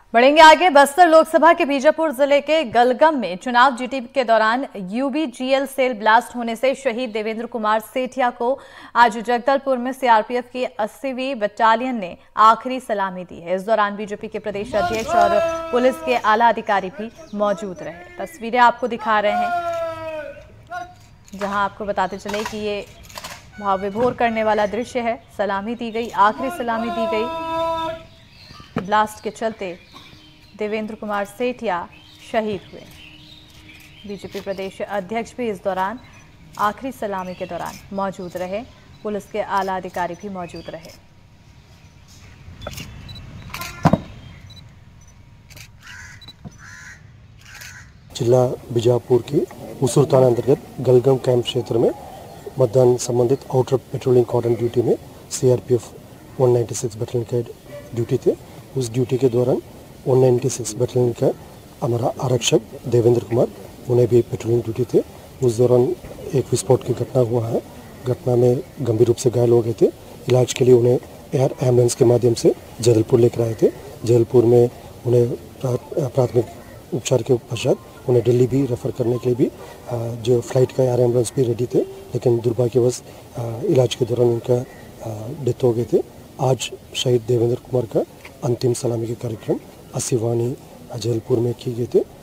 बढ़ेंगे आगे। बस्तर लोकसभा के बीजापुर जिले के गलगम में चुनाव ड्यूटी के दौरान यूबीजीएल सेल ब्लास्ट होने से शहीद देवेंद्र कुमार सेठिया को आज जगदलपुर में सीआरपीएफ की 80वीं बटालियन ने आखिरी सलामी दी है। इस दौरान बीजेपी के प्रदेश अध्यक्ष और पुलिस के आला अधिकारी भी मौजूद रहे। तस्वीरें आपको दिखा रहे हैं, जहां आपको बताते चले कि ये भाव विभोर करने वाला दृश्य है। सलामी दी गई, आखिरी सलामी दी गई। ब्लास्ट के चलते देवेंद्र कुमार सेठिया शहीद हुए। बीजेपी प्रदेश अध्यक्ष भी इस दौरान आखिरी सलामी के दौरान मौजूद रहे। पुलिस के आला अधिकारी भी मौजूद रहे। जिला बीजापुर की उसूर थाना अंतर्गत गलगम कैंप क्षेत्र में मतदान संबंधित आउटर पेट्रोलिंग कॉर्डन ड्यूटी में सीआरपीएफ 196 बटालियन के ड्यूटी थे। उस ड्यूटी के दौरान 196 बटालियन का हमारा आरक्षक देवेंद्र कुमार, उन्हें भी पेट्रोलिंग ड्यूटी थे। उस दौरान एक विस्फोट की घटना हुआ है। घटना में गंभीर रूप से घायल हो गए थे। इलाज के लिए उन्हें एयर एम्बुलेंस के माध्यम से जबलपुर लेकर आए थे। जबलपुर में उन्हें प्राथमिक उपचार के पश्चात उन्हें दिल्ली भी रेफर करने के लिए भी जो फ्लाइट का एयर एम्बुलेंस भी रेडी थे, लेकिन दुर्भाग्यवश इलाज के दौरान उनका डेथ हो गए थे। आज शहीद देवेंद्र कुमार का अंतिम सलामी के कार्यक्रम 80 वानी जबलपुर में किए गए थे।